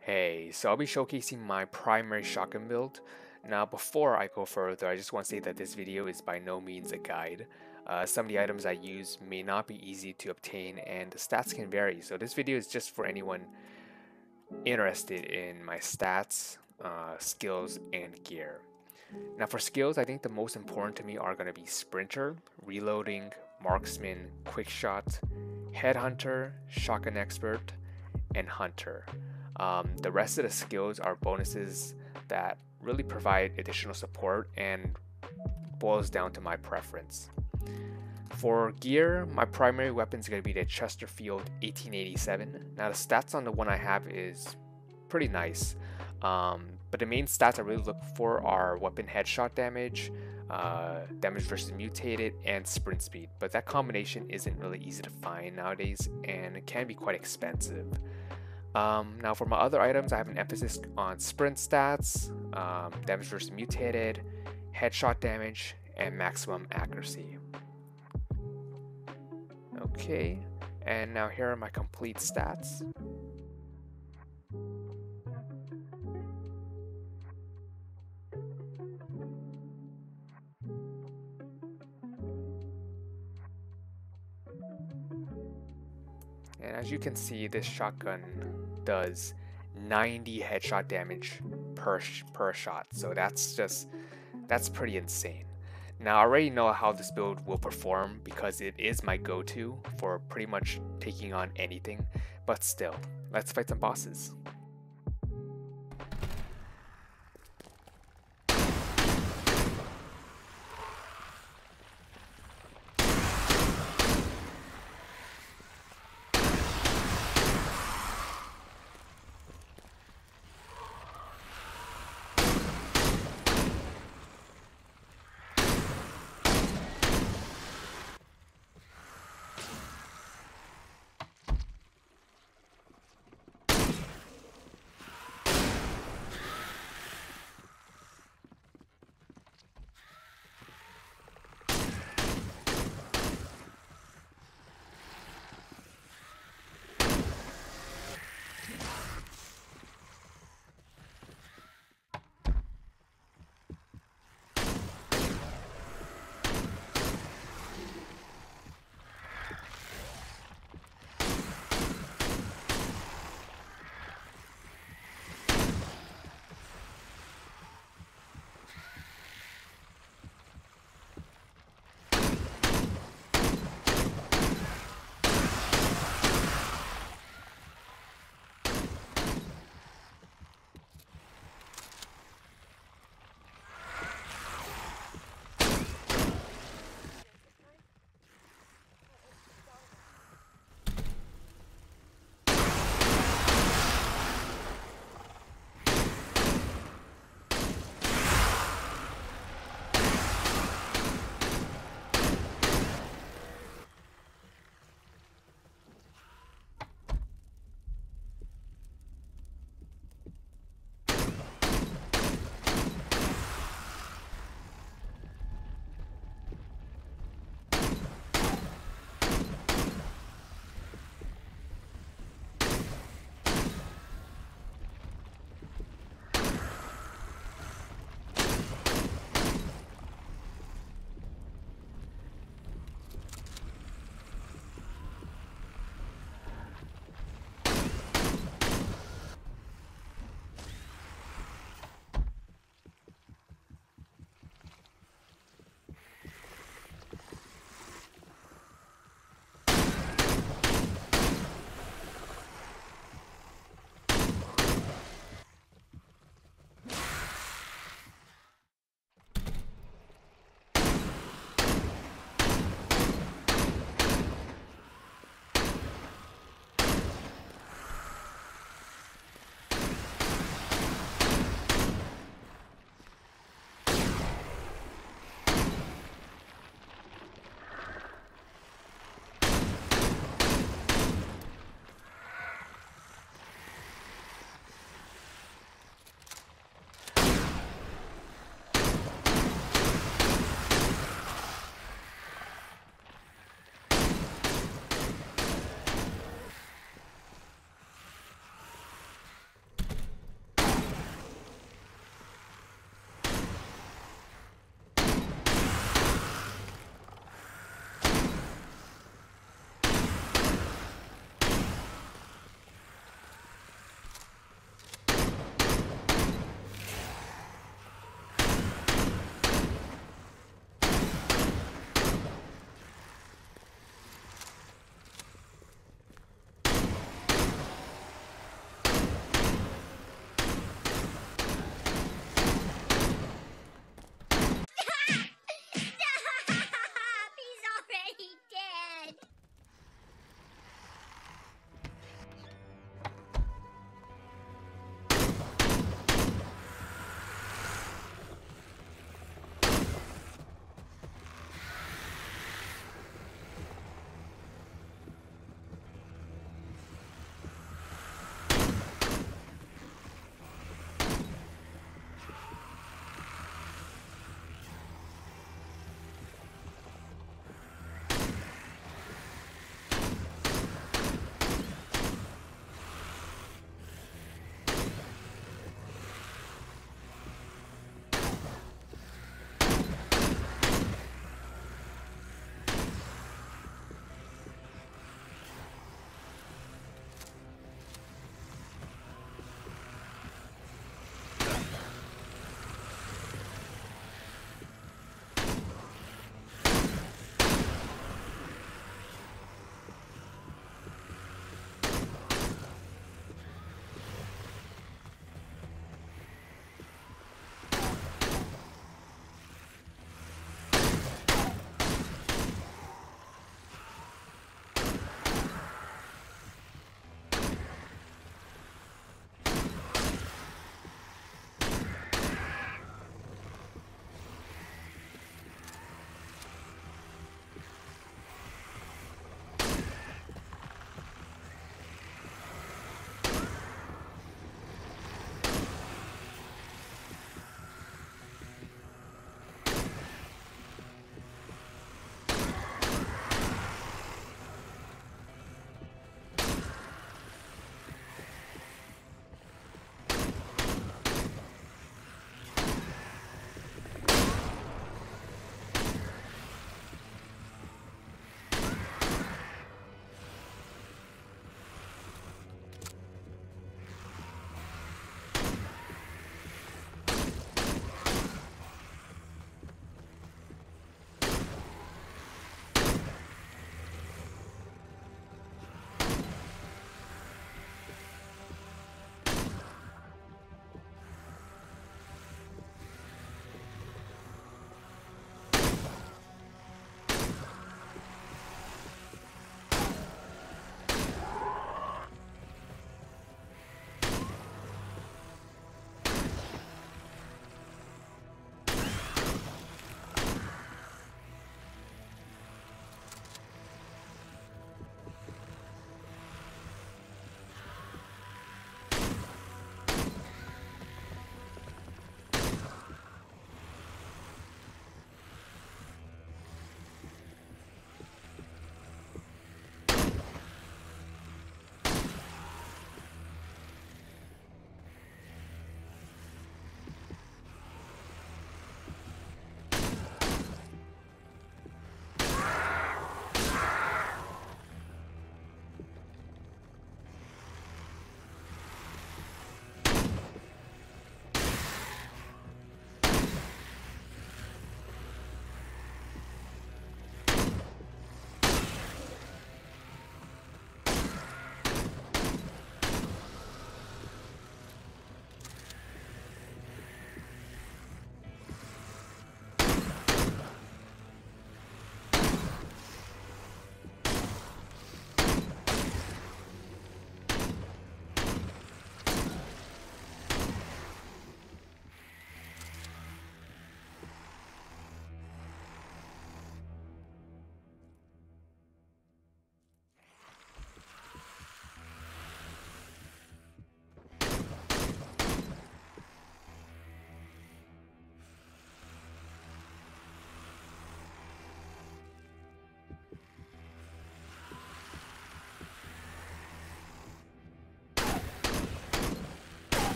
Hey, so I'll be showcasing my primary shotgun build. Now, before I go further, I just want to say that this video is by no means a guide. Some of the items I use may not be easy to obtain and the stats can vary, so this video is just for anyone interested in my stats, skills, and gear. Now for skills, I think the most important to me are going to be Sprinter, Reloading, Marksman, Quick Shot, Headhunter, Shotgun Expert, and Hunter. The rest of the skills are bonuses that really provide additional support and boils down to my preference. For gear, my primary weapon is going to be the Chesterfield 1887. Now the stats on the one I have is pretty nice, but the main stats I really look for are weapon headshot damage, damage versus mutated, and sprint speed. But that combination isn't really easy to find nowadays, and it can be quite expensive. Now for my other items, I have an emphasis on sprint stats, damage versus mutated, headshot damage, and maximum accuracy. Okay, and now here are my complete stats. And as you can see, this shotgun does 90 headshot damage per shot. So that's pretty insane. Now I already know how this build will perform because it is my go-to for pretty much taking on anything, but still, let's fight some bosses.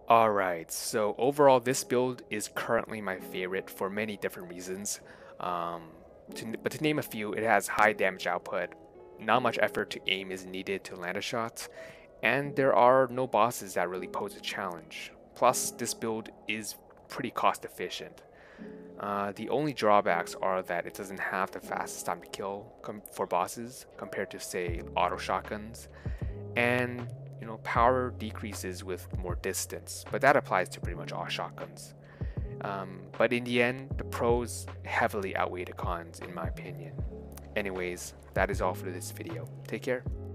Alright, so overall this build is currently my favorite for many different reasons. Um, but to name a few, it has high damage output, not much effort to aim is needed to land a shot, and there are no bosses that really pose a challenge. Plus, this build is pretty cost efficient. The only drawbacks are that it doesn't have the fastest time to kill for bosses compared to, say, auto shotguns, and power decreases with more distance, but that applies to pretty much all shotguns. But in the end, the pros heavily outweigh the cons in my opinion. Anyways, that is all for this video. Take care.